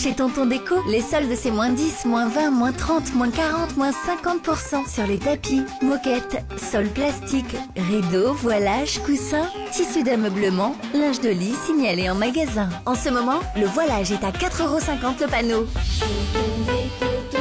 Chez Tonton Déco, les soldes c'est moins 10, moins 20, moins 30, moins 40, moins 50% sur les tapis, moquettes, sols plastiques, rideaux, voilages, coussins, tissus d'ameublement, linge de lit signalé en magasin. En ce moment, le voilage est à 4,50 € le panneau.